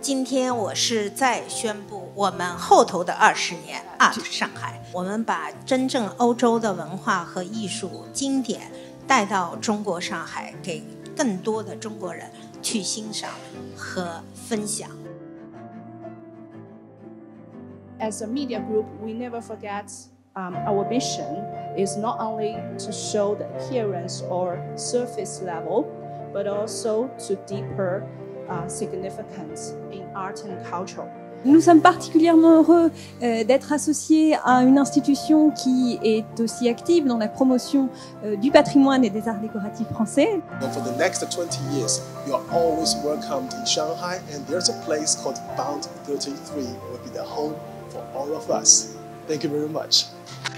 今天我是在宣布我们后头的20年 ART 上海，我们把真正欧洲的文化和艺术经典带到中国上海，给更多的中国人去欣赏和分享。 As a media group, we never forget our mission is not only to show the appearance or surface level, but also to deeper significance in art and culture. Nous sommes particulièrement heureux d'être associés à une institution qui est aussi active dans la promotion du patrimoine et des arts décoratifs français. For the next 20 years, you are always welcomed in Shanghai, and there's a place called Bound 33 will be the home for all of us. Thank you very much.